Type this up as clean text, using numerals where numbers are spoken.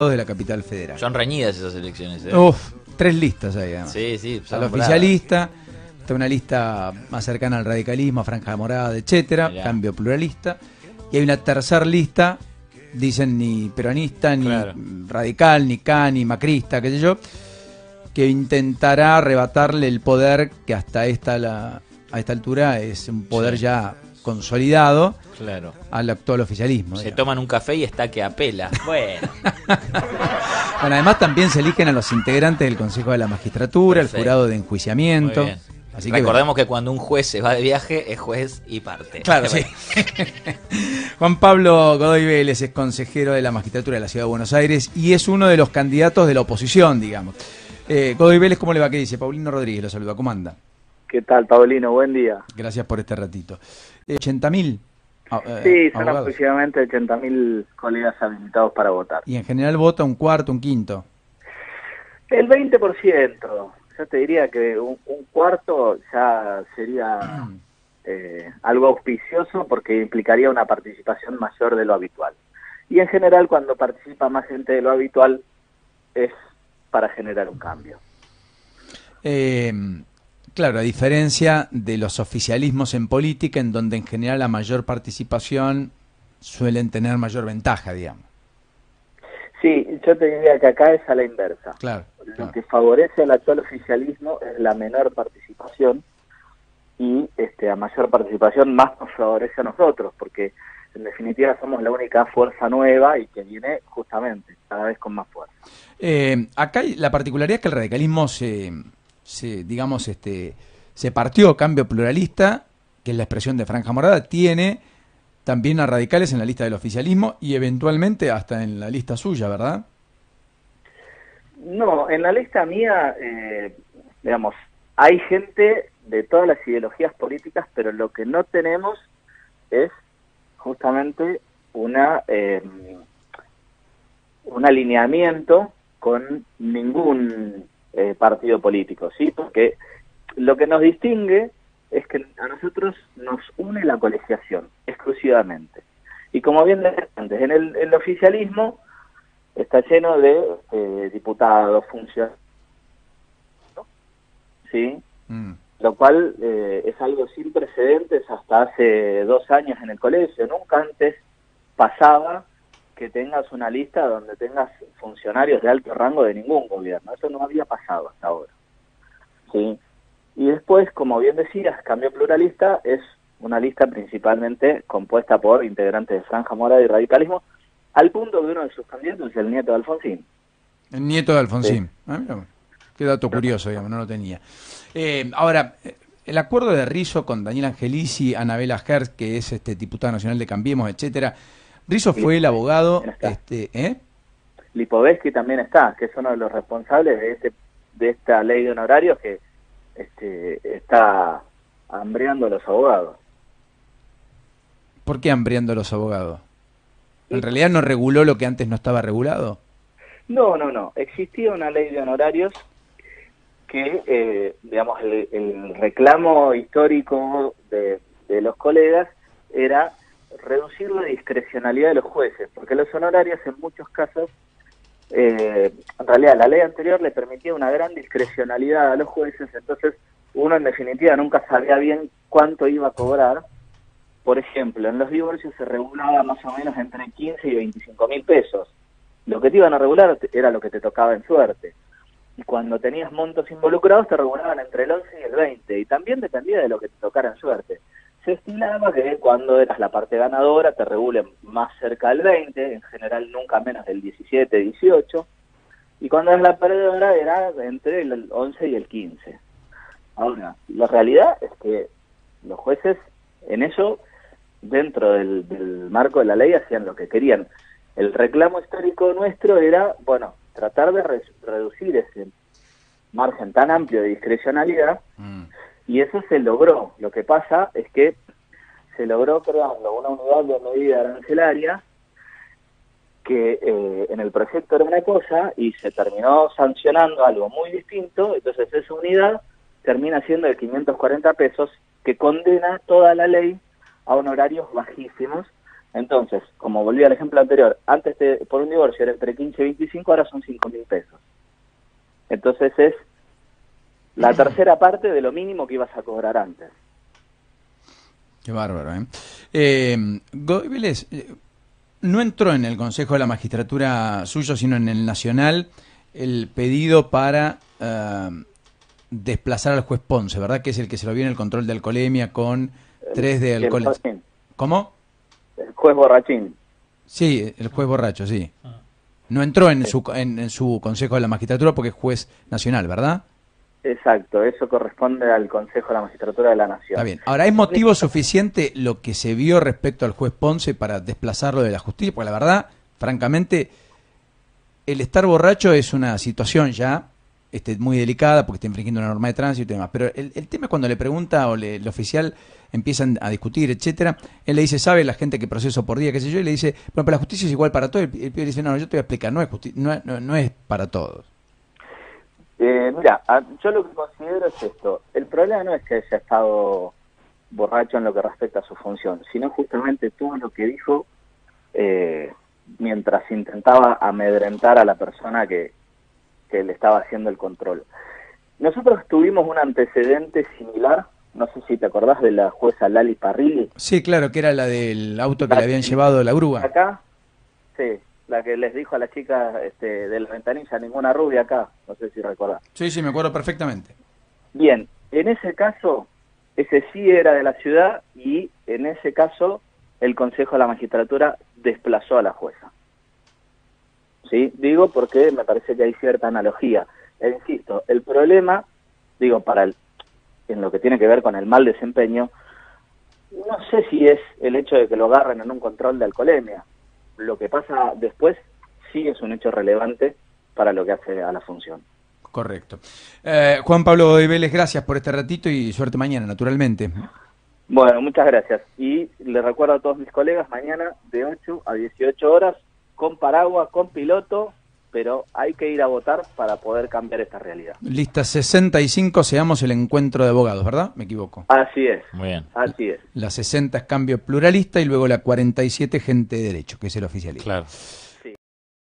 de la capital federal. Son reñidas esas elecciones, ¿eh? Uf, 3 listas ahí además. Sí, sí. Está la oficialista, está una lista más cercana al radicalismo, franja morada, etcétera, Mirá. cambio pluralista, y hay una tercer lista, dicen ni peronista, ni radical, ni K, ni macrista, qué sé yo, que intentará arrebatarle el poder que hasta a esta altura es un poder ya consolidado al actual oficialismo. Se toman un café y está que apela. Bueno. Bueno, además también se eligen a los integrantes del Consejo de la Magistratura, el jurado de enjuiciamiento. Así que recordemos que cuando un juez se va de viaje es juez y parte. Claro, sí. Juan Pablo Godoy Vélez es consejero de la Magistratura de la Ciudad de Buenos Aires y es uno de los candidatos de la oposición, digamos. Godoy Vélez, ¿cómo le va? ¿Qué dice? Paulino Rodríguez lo saluda. ¿Cómo anda? ¿Qué tal, Paulino? Buen día. Gracias por este ratito. 80.000. Sí, son aproximadamente 80.000 colegas habilitados para votar. ¿Y en general vota un cuarto, un quinto? El 20%. Yo te diría que un cuarto ya sería algo auspicioso porque implicaría una participación mayor de lo habitual. Y en general, cuando participa más gente de lo habitual, es para generar un cambio. Claro, a diferencia de los oficialismos en política, en donde en general la mayor participación suelen tener mayor ventaja, digamos. Sí, yo te diría que acá es a la inversa. Claro. Lo que favorece al actual oficialismo es la menor participación y a mayor participación más nos favorece a nosotros, porque en definitiva somos la única fuerza nueva y que viene justamente cada vez con más fuerza. Acá la particularidad es que el radicalismo se partió, cambio pluralista, que es la expresión de franja morada, tiene también a radicales en la lista del oficialismo y eventualmente hasta en la lista suya, ¿verdad? No, en la lista mía, digamos, hay gente de todas las ideologías políticas, pero lo que no tenemos es justamente un alineamiento con ningún partido político, ¿sí? Porque lo que nos distingue es que a nosotros nos une la colegiación, exclusivamente. Y como bien decía antes, en el oficialismo está lleno de diputados, funcionarios, ¿sí? Lo cual es algo sin precedentes hasta hace 2 años en el colegio. Nunca antes pasaba que tengas una lista donde tengas funcionarios de alto rango de ningún gobierno. Eso no había pasado hasta ahora, ¿sí? Y después, como bien decías, cambio pluralista es una lista principalmente compuesta por integrantes de franja morada y radicalismo, al punto que uno de sus candidatos es el nieto de Alfonsín. El nieto de Alfonsín. Sí. Mira, qué dato curioso, digamos, no lo tenía. Ahora, el acuerdo de Rizzo con Daniel Angelici, Anabela Hertz, que es diputada nacional de Cambiemos, etcétera. Rizzo fue el abogado. Lipovetsky también está, que es uno de los responsables de esta ley de honorarios que está hambreando a los abogados. ¿Por qué hambreando a los abogados? ¿En realidad no reguló lo que antes no estaba regulado? No. Existía una ley de honorarios que, digamos, el reclamo histórico de los colegas era reducir la discrecionalidad de los jueces, porque los honorarios en muchos casos, en realidad la ley anterior le permitía una gran discrecionalidad a los jueces, entonces uno en definitiva nunca sabía bien cuánto iba a cobrar. Por ejemplo, en los divorcios se regulaba más o menos entre 15 y 25.000 pesos. Lo que te iban a regular era lo que te tocaba en suerte. Y cuando tenías montos involucrados te regulaban entre el 11 y el 20, y también dependía de lo que te tocara en suerte. Se estilaba que cuando eras la parte ganadora te regulen más cerca del 20, en general nunca menos del 17, 18, y cuando eras la perdedora era entre el 11 y el 15. Ahora, la realidad es que los jueces en eso, dentro del marco de la ley, hacían lo que querían. El reclamo histórico nuestro era, bueno, tratar de reducir ese margen tan amplio de discrecionalidad, y eso se logró. Lo que pasa es que se logró creando una unidad de medida arancelaria que en el proyecto era una cosa y se terminó sancionando algo muy distinto. Entonces esa unidad termina siendo de 540 pesos, que condena toda la ley a honorarios bajísimos, Entonces, como volví al ejemplo anterior, antes por un divorcio era entre 15 y 25, ahora son 5.000 pesos. Entonces es la tercera parte de lo mínimo que ibas a cobrar antes. Qué bárbaro, Godoy Vélez no entró en el Consejo de la Magistratura suyo, sino en el Nacional, el pedido para desplazar al juez Ponce, ¿verdad? Que es el que se lo vio en el control de alcoholemia con 3 de alcohol. ¿Cómo? El juez borrachín. Sí, el juez borracho, sí. No entró en su Consejo de la Magistratura porque es juez nacional, ¿verdad? Exacto, eso corresponde al Consejo de la Magistratura de la Nación. Está bien. Ahora, ¿es motivo suficiente lo que se vio respecto al juez Ponce para desplazarlo de la justicia? Porque la verdad, francamente, el estar borracho es una situación ya muy delicada porque está infringiendo una norma de tránsito y demás. Pero el tema es cuando le pregunta o el oficial empiezan a discutir, etcétera, él le dice, ¿sabe la gente que proceso por día, qué sé yo? Y le dice, bueno, pero la justicia es igual para todos. El pibe le dice, no, yo te voy a explicar, no es para todos. Mira, yo lo que considero es esto. El problema no es que haya estado borracho en lo que respecta a su función, sino justamente todo lo que dijo mientras intentaba amedrentar a la persona que le estaba haciendo el control. Nosotros tuvimos un antecedente similar, no sé si te acordás de la jueza Lali Parrilli. Sí, claro, que era la del auto que le habían llevado de la grúa. Acá, sí, la que les dijo a la chica de la ventanilla, ninguna rubia acá, no sé si recordás. Sí, me acuerdo perfectamente. Bien, en ese caso, ese sí era de la ciudad y en ese caso el Consejo de la Magistratura desplazó a la jueza. ¿Sí? Digo porque me parece que hay cierta analogía. E insisto, el problema, digo, en lo que tiene que ver con el mal desempeño, no sé si es el hecho de que lo agarren en un control de alcoholemia. Lo que pasa después sí es un hecho relevante para lo que hace a la función. Correcto. Juan Pablo Godoy Vélez, gracias por este ratito y suerte mañana, naturalmente. Bueno, muchas gracias. Y les recuerdo a todos mis colegas, mañana de 8 a 18 horas, con paraguas, con piloto, pero hay que ir a votar para poder cambiar esta realidad. Lista 65, seamos el encuentro de abogados, ¿verdad? ¿Me equivoco? Así es. Muy bien. Así es. La 60 es cambio pluralista y luego la 47 gente de derecho, que es el oficialismo. Claro.